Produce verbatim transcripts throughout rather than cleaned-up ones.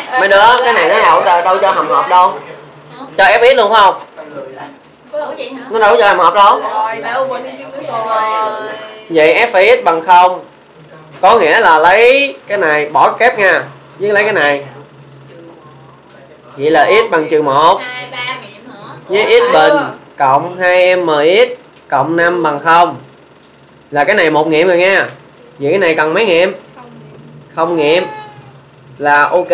Mấy đứa cái này nó nào đâu, đâu cho hầm hộp đâu. Cho ép ích luôn phải không? Nó đâu có cho hầm hộp đâu. Vậy ép phẩy x bằng không. Có nghĩa là lấy cái này bỏ kép nha, với lấy cái này. Vậy là x bằng trừ một với x bình cộng hai m x cộng năm bằng không. Là cái này một nghiệm rồi nha. Vậy cái này cần mấy nghiệm? Không nghiệm. Là ok.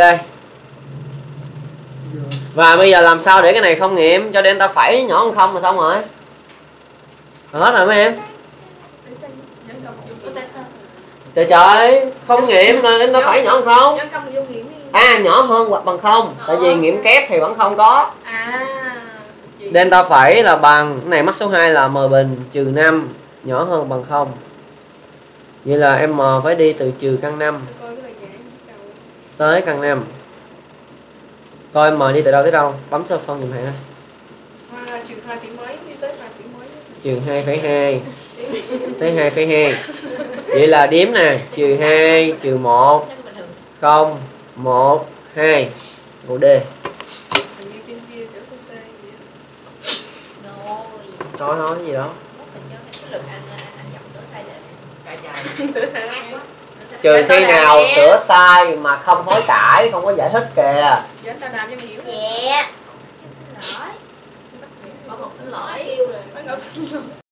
Và bây giờ làm sao để cái này không nghiệm? Cho delta phẩy nhỏ hơn không là xong rồi. Hết rồi mấy em. Trời trời, không nghiệm là delta phẩy nhỏ hơn không. À, nhỏ hơn hoặc bằng không. Tại vì nghiệm kép thì vẫn không có. Delta phẩy là bằng, cái này mắc số hai là m bình trừ năm nhỏ hơn bằng không. Vậy là m phải đi từ trừ căn năm tới căn năm. Coi m đi từ đâu tới đâu, bấm số phân dùm hả? Trừ hai phẩy hai tới hai phẩy hai. Vậy là đếm nè, trừ hai, trừ một, không, một, hai. Bộ D. Nói nói gì đó. Trừ khi nào sửa sai mà không hối cải, không có giải thích kìa. Dạ. Xin lỗi. Bảo Ngọc xin lỗi.